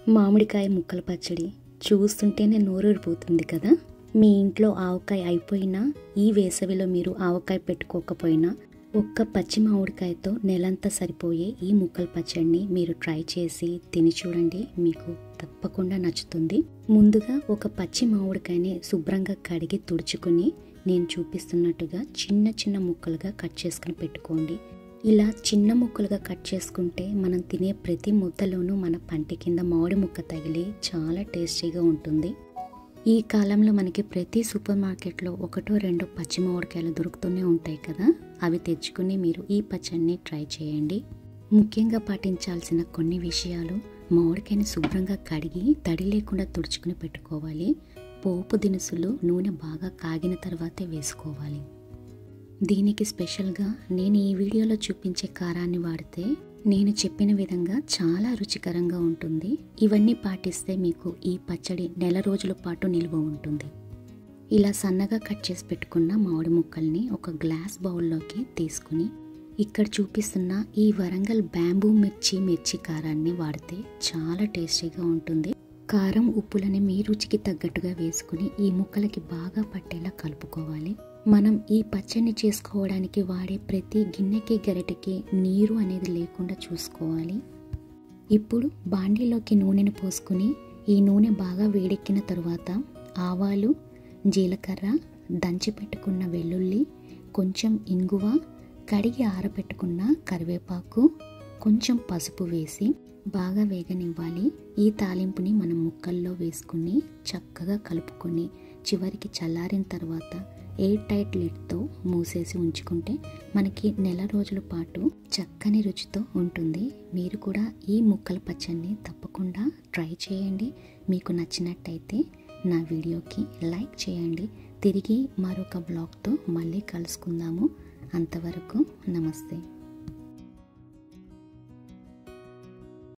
మామిడికాయ ముక్కల పచ్చడి చూస్తుంటేనే నోరూరిపోతుంది కదా. మీ ఇంట్లో ఆవకాయ అయిపోయినా, ఈ వేసవిలో మీరు ఆవకాయ పెట్టుకోకపోయినా ఒక్క పచ్చి మామిడికాయతో నెలంతా సరిపోయే ఈ ముక్కల పచ్చడిని మీరు ట్రై చేసి తిని చూడండి, మీకు తప్పకుండా నచ్చుతుంది. ముందుగా ఒక పచ్చి మామిడికాయని శుభ్రంగా కడిగి తుడుచుకుని నేను చూపిస్తున్నట్టుగా చిన్న చిన్న ముక్కలుగా కట్ చేసుకుని పెట్టుకోండి. ఇలా చిన్న ముక్కలుగా కట్ చేసుకుంటే మనం తినే ప్రతి ముద్దలోనూ మన పంటి కింద మామిడి ముక్క తగిలి చాలా టేస్టీగా ఉంటుంది. ఈ కాలంలో మనకి ప్రతి సూపర్ మార్కెట్లో ఒకటో రెండో పచ్చి మామిడికాయలు దొరుకుతూనే ఉంటాయి కదా. అవి తెచ్చుకుని మీరు ఈ పచ్చడిని ట్రై చేయండి. ముఖ్యంగా పాటించాల్సిన కొన్ని విషయాలు: మామిడికాయని శుభ్రంగా కడిగి తడి లేకుండా తుడుచుకుని పెట్టుకోవాలి. పోపు దినుసులు నూనె బాగా కాగిన తర్వాతే వేసుకోవాలి. దీనికి స్పెషల్గా నేను ఈ వీడియోలో చూపించే కారాన్ని వాడితే నేను చెప్పిన విధంగా చాలా రుచికరంగా ఉంటుంది. ఇవన్నీ పాటిస్తే మీకు ఈ పచ్చడి నెల రోజుల పాటు నిల్వ ఉంటుంది. ఇలా సన్నగా కట్ చేసి పెట్టుకున్న మామిడి ముక్కల్ని ఒక గ్లాస్ బౌల్లోకి తీసుకుని ఇక్కడ చూపిస్తున్న ఈ వరంగల్ బ్యాంబూ మిర్చి కారాన్ని వాడితే చాలా టేస్టీగా ఉంటుంది. కారం ఉప్పులని మీ రుచికి తగ్గట్టుగా వేసుకుని ఈ ముక్కలకి బాగా పట్టేలా కలుపుకోవాలి. మనం ఈ పచ్చడిని చేసుకోవడానికి వాడే ప్రతి గిన్నెకి గరిటెకి నీరు అనేది లేకుండా చూసుకోవాలి. ఇప్పుడు బాండీలోకి నూనెను పోసుకుని ఈ నూనె బాగా వేడెక్కిన తరువాత ఆవాలు, జీలకర్ర, దంచి పెట్టుకున్న వెల్లుల్లి, కొంచెం ఇంగువ, కడిగి ఆరబెట్టుకున్న కరివేపాకు, కొంచెం పసుపు వేసి బాగా వేగనివ్వాలి. ఈ తాలింపుని మనం ముక్కల్లో వేసుకుని చక్కగా కలుపుకొని చివరికి చల్లారిన తర్వాత ఎయిర్ టైట్ లిడ్తో మూసేసి ఉంచుకుంటే మనకి నెల రోజుల పాటు చక్కని రుచితో ఉంటుంది. మీరు కూడా ఈ ముక్కల పచ్చడిని తప్పకుండా ట్రై చేయండి. మీకు నచ్చినట్టయితే నా వీడియోకి లైక్ చేయండి. తిరిగి మరొక బ్లాగ్తో మళ్ళీ కలుసుకుందాము. అంతవరకు నమస్తే.